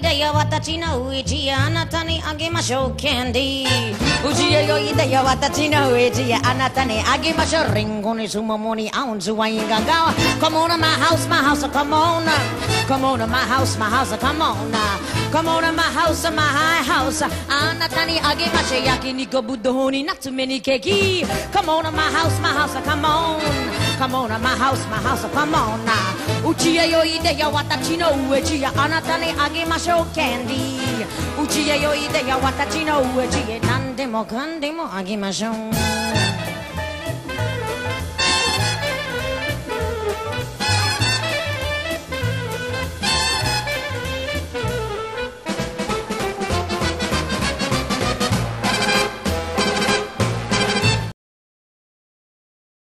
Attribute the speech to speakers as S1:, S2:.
S1: でよ私のウイジやあなたにあげましょうキャンディーうちへよいでよ私のウイジやあなたにあげましょうリンゴにスモモにアウンズワインがが Come on to my house, my house, come on Come on to my house, my house, come on Come on to my house, my house あなたにあげましょう焼肉ぶどうに夏目にケーキ Come on to my house, my house, come on Come on to my house, my house, come on うちへよいでよ私のウエジやあなたにあげましょうキャンディーうちへよいでよ私のウエジへ何でもかんでもあげましょう